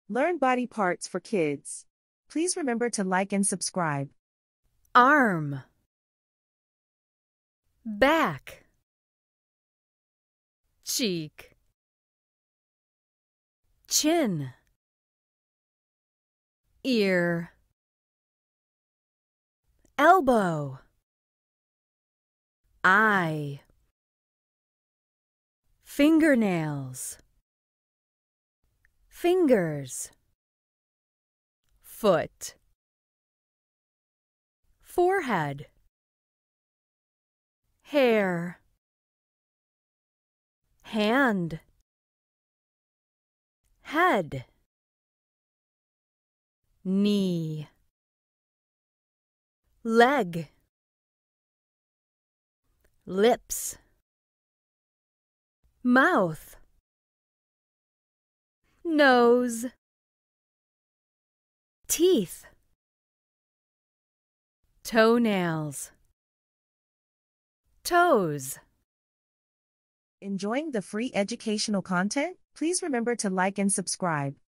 Learn body parts for kids. Please remember to like and subscribe. Arm, back, cheek, chin, ear, elbow, eye, fingernails, fingers, foot, forehead, hair, hand, head, knee, leg, lips, mouth, nose, teeth, toenails, toes. Enjoying the free educational content? Please remember to like and subscribe.